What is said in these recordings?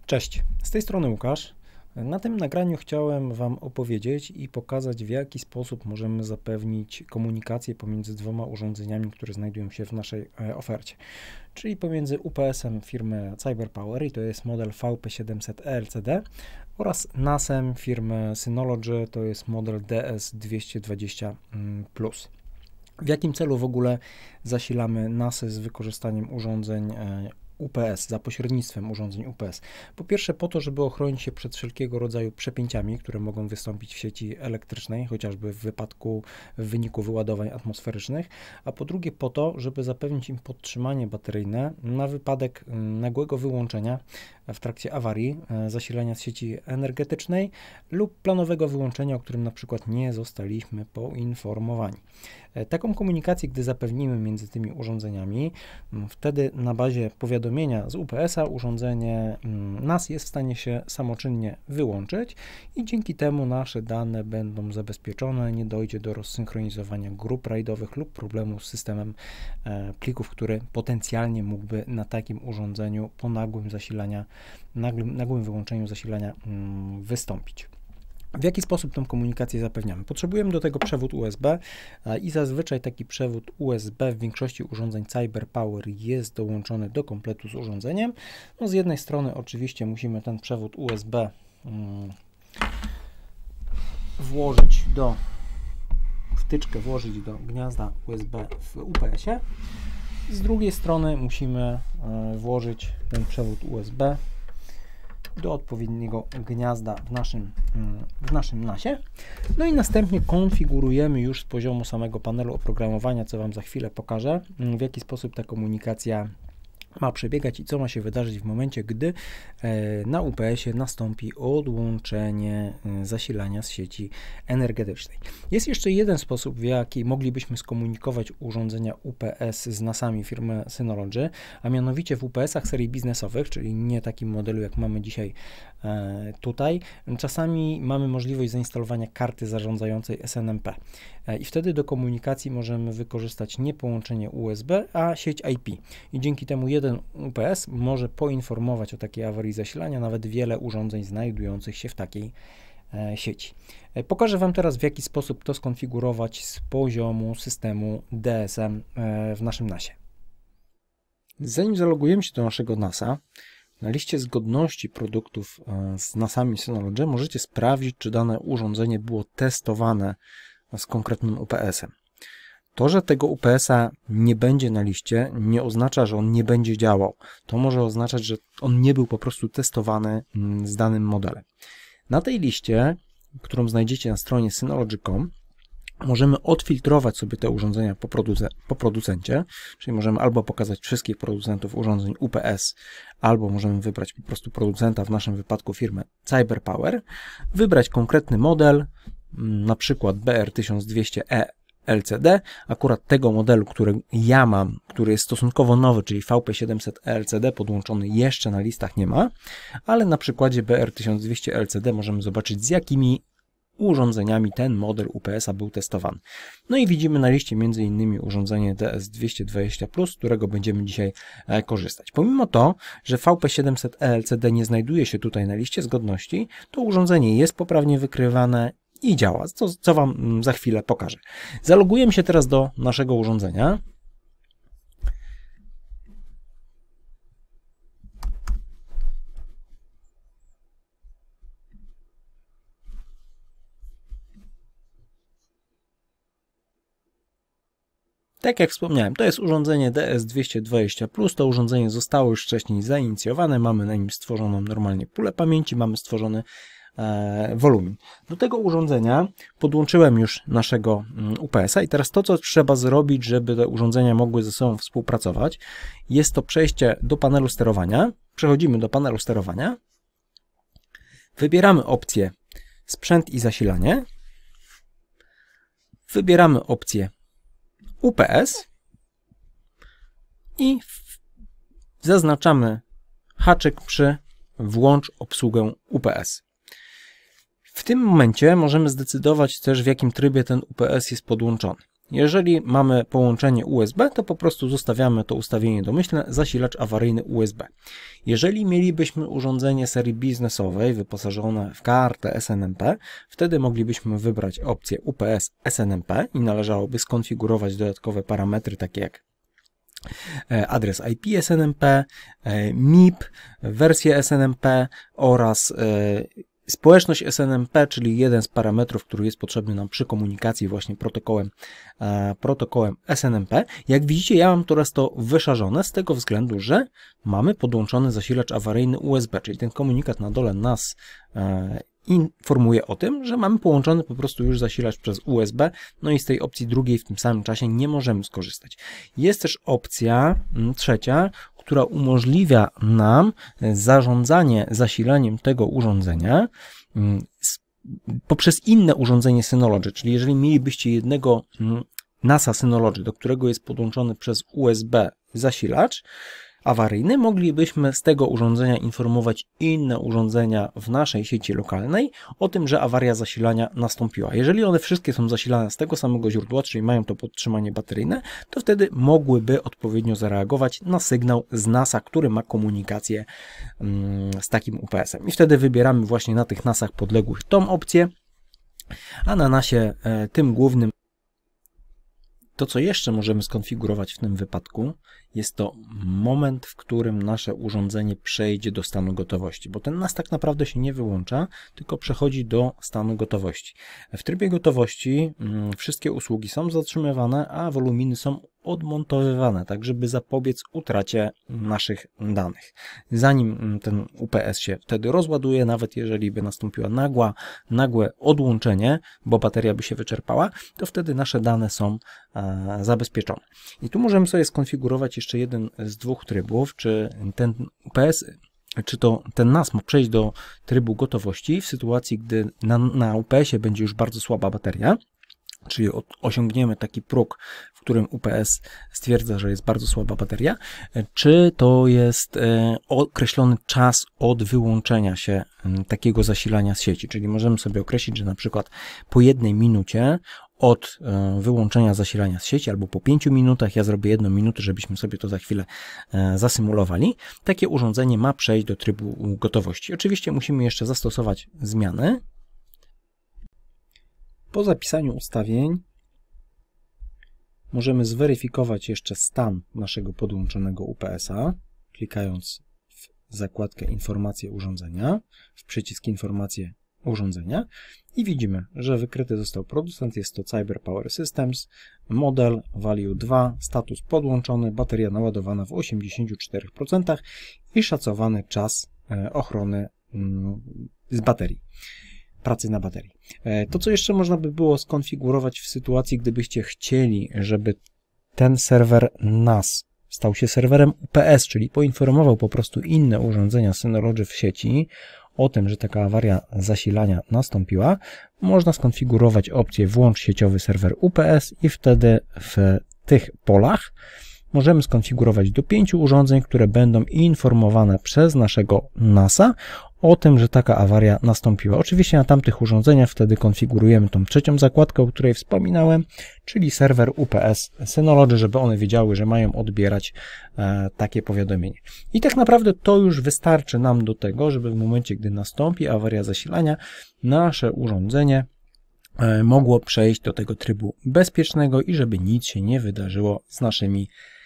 Cześć, z tej strony Łukasz. Na tym nagraniu chciałem Wam opowiedzieć i pokazać, w jaki sposób możemy zapewnić komunikację pomiędzy dwoma urządzeniami, które znajdują się w naszej ofercie, czyli pomiędzy UPS-em firmy CyberPower, i to jest model VP700 oraz NAS-em firmy Synology, to jest model DS220+. W jakim celu w ogóle zasilamy NAS-y z wykorzystaniem urządzeń UPS, za pośrednictwem urządzeń UPS. Po pierwsze po to, żeby ochronić się przed wszelkiego rodzaju przepięciami, które mogą wystąpić w sieci elektrycznej, chociażby w wyniku wyładowań atmosferycznych, a po drugie po to, żeby zapewnić im podtrzymanie bateryjne na wypadek nagłego wyłączenia w trakcie awarii, zasilania z sieci energetycznej lub planowego wyłączenia, o którym na przykład nie zostaliśmy poinformowani. Taką komunikację, gdy zapewnimy między tymi urządzeniami, wtedy na bazie powiadomienia z UPS-a urządzenie NAS jest w stanie się samoczynnie wyłączyć i dzięki temu nasze dane będą zabezpieczone, nie dojdzie do rozsynchronizowania grup rajdowych lub problemu z systemem plików, który potencjalnie mógłby na takim urządzeniu po nagłym wyłączeniu zasilania wystąpić. W jaki sposób tę komunikację zapewniamy? Potrzebujemy do tego przewód USB i zazwyczaj taki przewód USB w większości urządzeń CyberPower jest dołączony do kompletu z urządzeniem. No z jednej strony oczywiście musimy ten przewód USB wtyczkę włożyć do gniazda USB w UPS-ie. Z drugiej strony musimy włożyć ten przewód USB do odpowiedniego gniazda w naszym NAS-ie. No i następnie konfigurujemy już z poziomu samego panelu oprogramowania, co Wam za chwilę pokażę, w jaki sposób ta komunikacja ma przebiegać i co ma się wydarzyć w momencie, gdy na UPS-ie nastąpi odłączenie zasilania z sieci energetycznej. Jest jeszcze jeden sposób, w jaki moglibyśmy skomunikować urządzenia UPS z NAS-ami firmy Synology, a mianowicie w UPS-ach serii biznesowych, czyli nie takim modelu, jak mamy dzisiaj tutaj. Czasami mamy możliwość zainstalowania karty zarządzającej SNMP i wtedy do komunikacji możemy wykorzystać nie połączenie USB, a sieć IP. I dzięki temu jeden UPS może poinformować o takiej awarii zasilania nawet wiele urządzeń znajdujących się w takiej sieci. Pokażę Wam teraz, w jaki sposób to skonfigurować z poziomu systemu DSM w naszym NAS-ie. Zanim zalogujemy się do naszego NAS-a, na liście zgodności produktów z NAS-ami Synology możecie sprawdzić, czy dane urządzenie było testowane z konkretnym UPS-em. To, że tego UPS-a nie będzie na liście, nie oznacza, że on nie będzie działał. To może oznaczać, że on nie był po prostu testowany z danym modelem. Na tej liście, którą znajdziecie na stronie synology.com, możemy odfiltrować sobie te urządzenia po producencie, czyli możemy albo pokazać wszystkich producentów urządzeń UPS, albo możemy wybrać po prostu producenta, w naszym wypadku firmę CyberPower, wybrać konkretny model, na przykład BR1200E LCD, akurat tego modelu, który ja mam, który jest stosunkowo nowy, czyli VP700 LCD, podłączony jeszcze na listach nie ma, ale na przykładzie BR1200 LCD możemy zobaczyć, z jakimi urządzeniami ten model UPS-a był testowany. No i widzimy na liście m.in. urządzenie DS220+, z którego będziemy dzisiaj korzystać. Pomimo to, że VP700 LCD nie znajduje się tutaj na liście zgodności, to urządzenie jest poprawnie wykrywane i działa, co Wam za chwilę pokażę. Zalogujemy się teraz do naszego urządzenia. Tak jak wspomniałem, to jest urządzenie DS220+, to urządzenie zostało już wcześniej zainicjowane, mamy na nim stworzoną normalnie pulę pamięci, mamy stworzony wolumin. Do tego urządzenia podłączyłem już naszego UPS-a i teraz to, co trzeba zrobić, żeby te urządzenia mogły ze sobą współpracować, jest to przejście do panelu sterowania. Przechodzimy do panelu sterowania, wybieramy opcję sprzęt i zasilanie, wybieramy opcję UPS i zaznaczamy haczyk przy włącz obsługę UPS. W tym momencie możemy zdecydować też, w jakim trybie ten UPS jest podłączony. Jeżeli mamy połączenie USB, to po prostu zostawiamy to ustawienie domyślne, zasilacz awaryjny USB. Jeżeli mielibyśmy urządzenie serii biznesowej wyposażone w kartę SNMP, wtedy moglibyśmy wybrać opcję UPS SNMP i należałoby skonfigurować dodatkowe parametry takie jak adres IP SNMP, MIP, wersję SNMP oraz społeczność SNMP, czyli jeden z parametrów, który jest potrzebny nam przy komunikacji właśnie protokołem SNMP. Jak widzicie, ja mam teraz to wyszarzone z tego względu, że mamy podłączony zasilacz awaryjny USB, czyli ten komunikat na dole nas informuje o tym, że mamy połączony po prostu już zasilacz przez USB, no i z tej opcji drugiej w tym samym czasie nie możemy skorzystać. Jest też opcja trzecia, która umożliwia nam zarządzanie zasilaniem tego urządzenia poprzez inne urządzenie Synology, czyli jeżeli mielibyście jednego NAS-a Synology, do którego jest podłączony przez USB zasilacz awaryjny, moglibyśmy z tego urządzenia informować inne urządzenia w naszej sieci lokalnej o tym, że awaria zasilania nastąpiła. Jeżeli one wszystkie są zasilane z tego samego źródła, czyli mają to podtrzymanie bateryjne, to wtedy mogłyby odpowiednio zareagować na sygnał z NAS-a, który ma komunikację z takim UPS-em. I wtedy wybieramy właśnie na tych NAS-ach podległych tą opcję, a na NAS-ie tym głównym to, co jeszcze możemy skonfigurować w tym wypadku, jest to moment, w którym nasze urządzenie przejdzie do stanu gotowości, bo ten NAS tak naprawdę się nie wyłącza, tylko przechodzi do stanu gotowości. W trybie gotowości wszystkie usługi są zatrzymywane, a woluminy są odmontowywane, tak żeby zapobiec utracie naszych danych. Zanim ten UPS się wtedy rozładuje, nawet jeżeli by nastąpiło nagłe odłączenie, bo bateria by się wyczerpała, to wtedy nasze dane są zabezpieczone. I tu możemy sobie skonfigurować jeszcze jeden z dwóch trybów, czy ten UPS, czy to ten NAS ma przejść do trybu gotowości w sytuacji, gdy na UPS-ie będzie już bardzo słaba bateria, czyli osiągniemy taki próg, w którym UPS stwierdza, że jest bardzo słaba bateria, czy to jest określony czas od wyłączenia się takiego zasilania z sieci, czyli możemy sobie określić, że na przykład po 1 minucie od wyłączenia zasilania z sieci albo po 5 minutach, ja zrobię 1 minutę, żebyśmy sobie to za chwilę zasymulowali, takie urządzenie ma przejść do trybu gotowości. Oczywiście musimy jeszcze zastosować zmiany. Po zapisaniu ustawień możemy zweryfikować jeszcze stan naszego podłączonego UPS-a, klikając w zakładkę Informacje urządzenia, w przycisk Informacje urządzenia i widzimy, że wykryty został producent, jest to Cyber Power Systems, model Value 2, status podłączony, bateria naładowana w 84% i szacowany czas ochrony z baterii. Pracy na baterii. To, co jeszcze można by było skonfigurować w sytuacji, gdybyście chcieli, żeby ten serwer NAS stał się serwerem UPS, czyli poinformował po prostu inne urządzenia Synology w sieci o tym, że taka awaria zasilania nastąpiła, można skonfigurować opcję włącz sieciowy serwer UPS i wtedy w tych polach możemy skonfigurować do 5 urządzeń, które będą informowane przez naszego NAS-a o tym, że taka awaria nastąpiła. Oczywiście na tamtych urządzeniach wtedy konfigurujemy tą trzecią zakładkę, o której wspominałem, czyli serwer UPS Synology, żeby one wiedziały, że mają odbierać takie powiadomienie. I tak naprawdę to już wystarczy nam do tego, żeby w momencie, gdy nastąpi awaria zasilania, nasze urządzenie mogło przejść do tego trybu bezpiecznego i żeby nic się nie wydarzyło z naszymi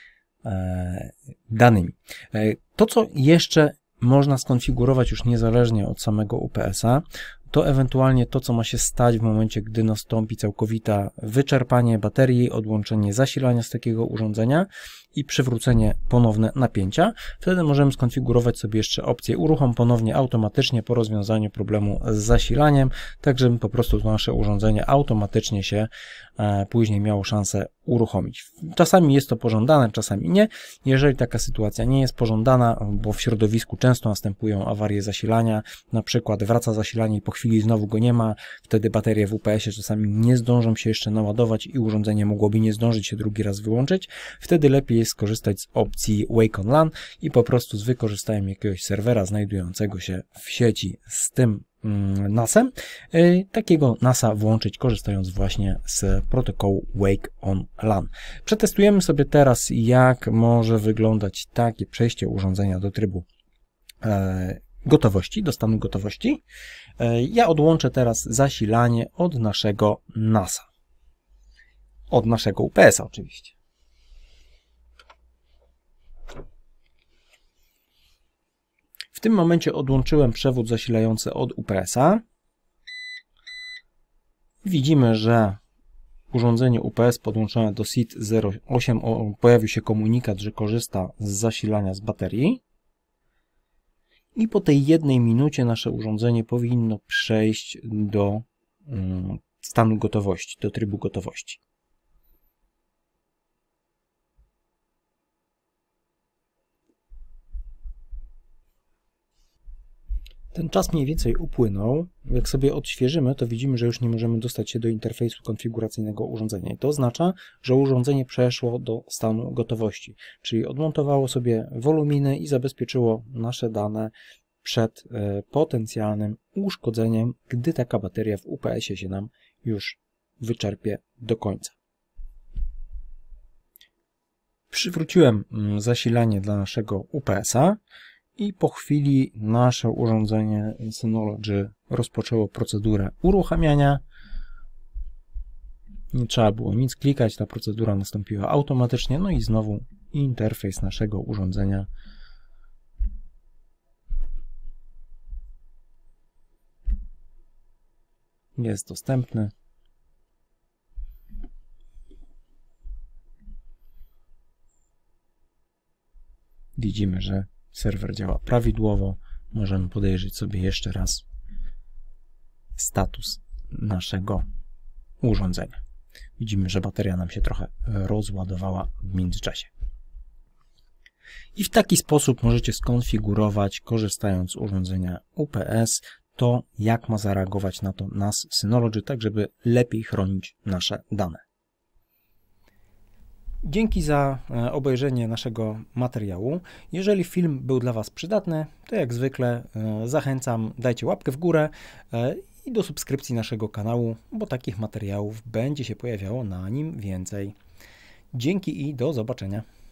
danymi. To, co jeszcze można skonfigurować już niezależnie od samego UPS-a, to ewentualnie to, co ma się stać w momencie, gdy nastąpi całkowite wyczerpanie baterii, odłączenie zasilania z takiego urządzenia i przywrócenie ponowne napięcia. Wtedy możemy skonfigurować sobie jeszcze opcję uruchom ponownie automatycznie po rozwiązaniu problemu z zasilaniem, tak żeby po prostu to nasze urządzenie automatycznie się później miało szansę uruchomić. Czasami jest to pożądane, czasami nie. Jeżeli taka sytuacja nie jest pożądana, bo w środowisku często następują awarie zasilania, na przykład wraca zasilanie i po chwili znowu go nie ma, wtedy baterie w UPS-ie czasami nie zdążą się jeszcze naładować i urządzenie mogłoby nie zdążyć się drugi raz wyłączyć, wtedy lepiej jest skorzystać z opcji Wake on LAN i po prostu z wykorzystaniem jakiegoś serwera znajdującego się w sieci z tym NAS-em, takiego NAS-a włączyć, korzystając właśnie z protokołu Wake on LAN. Przetestujemy sobie teraz, jak może wyglądać takie przejście urządzenia do trybu gotowości, do stanu gotowości. Ja odłączę teraz zasilanie od naszego NAS-a. Od naszego UPS-a oczywiście. W tym momencie odłączyłem przewód zasilający od UPS-a. Widzimy, że urządzenie UPS podłączone do SID 08 pojawił się komunikat, że korzysta z zasilania z baterii. I po tej 1 minucie nasze urządzenie powinno przejść do stanu gotowości, do trybu gotowości. Ten czas mniej więcej upłynął. Jak sobie odświeżymy, to widzimy, że już nie możemy dostać się do interfejsu konfiguracyjnego urządzenia. I to oznacza, że urządzenie przeszło do stanu gotowości, czyli odmontowało sobie woluminy i zabezpieczyło nasze dane przed potencjalnym uszkodzeniem, gdy taka bateria w UPS-ie się nam już wyczerpie do końca. Przywróciłem zasilanie dla naszego UPS-a. I po chwili nasze urządzenie Synology rozpoczęło procedurę uruchamiania. Nie trzeba było nic klikać, ta procedura nastąpiła automatycznie. No i znowu interfejs naszego urządzenia jest dostępny. Widzimy, że serwer działa prawidłowo. Możemy podejrzeć sobie jeszcze raz status naszego urządzenia. Widzimy, że bateria nam się trochę rozładowała w międzyczasie. I w taki sposób możecie skonfigurować, korzystając z urządzenia UPS, to jak ma zareagować na to NAS Synology, tak żeby lepiej chronić nasze dane. Dzięki za obejrzenie naszego materiału. Jeżeli film był dla Was przydatny, to jak zwykle zachęcam, dajcie łapkę w górę i do subskrypcji naszego kanału, bo takich materiałów będzie się pojawiało na nim więcej. Dzięki i do zobaczenia.